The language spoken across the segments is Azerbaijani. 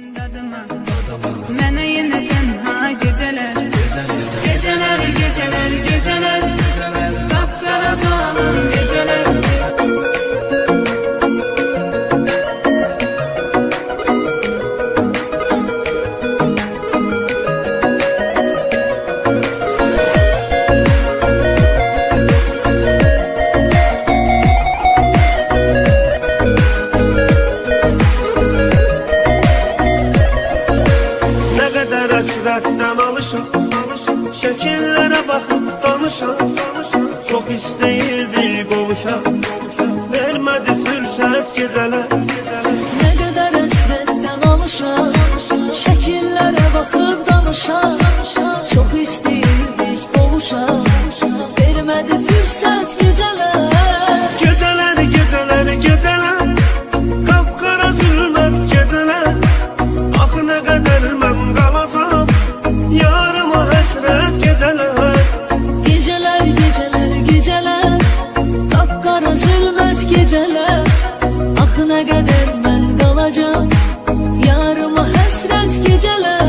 dadıma. Mənə yenə tənha gecələr, gecələr, gecələr, gecələr, qapqara salın gecələr. Həsrətdən alışaq, şəkillərə baxıb danışaq. Çox istəyirdik qovuşaq, vermədi fürsət gecələr. Nə qədər həsrətdən alışaq, şəkillərə baxıb danışaq. Çox istəyirdik qovuşaq, vermədi fürsət gecələr. Gecələr, gecələr, gecələr, qapqara zülmət gecələr. Axı nə qədər mən qalacam, yarıma həsrət gecələr. Gecələr, gecələr, gecələr, qapqara zülmət gecələr. Axı nə qədər mən qalacam, yarıma həsrət gecələr.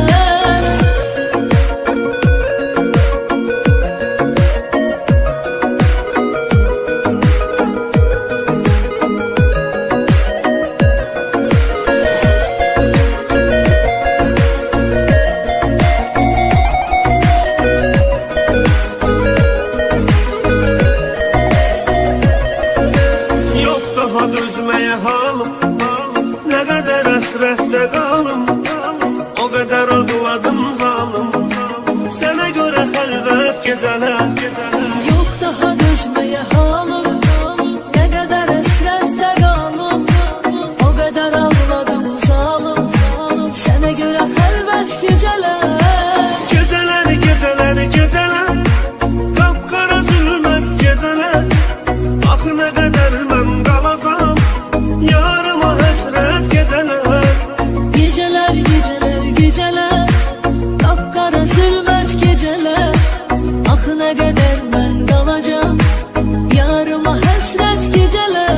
Dözməyə halım, nə qədər həsrətdə qalım, o qədər ağladım zalım, sənə görə xəlvət gecələr. Yox daha dözməyə halım, nə qədər həsrətdə qalım, o qədər ağladım zalım, sənə görə xəlvət gecələr. Gecələr, gecələr, gecələr, qapqara zülmət gecələr. Axı nə qədər mən qalacam, yarıma həsrət gecələr. Gecələr, gecələr, gecələr, qapqara zülmət gecələr. Axı nə qədər mən qalacam, yarıma həsrət gecələr.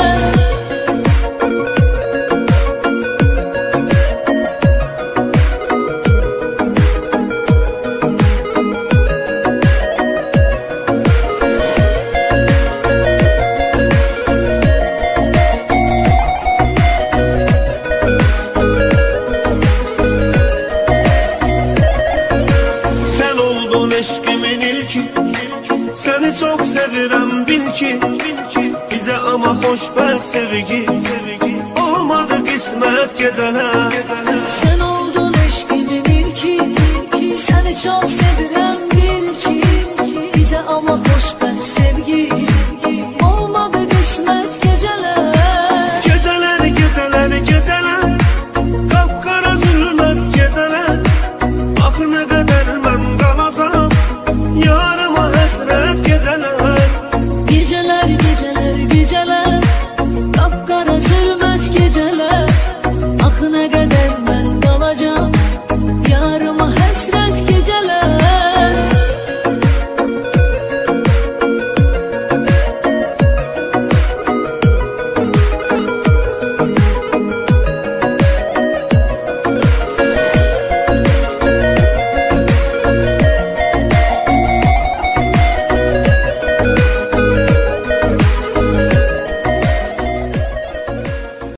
Eşqimin ilki, səni çox sevirəm bil ki, bizə amma xoşbəxt sevgi, olmadı qismət gecələr. Sən oldun eşqimin ilki, səni çox sevirəm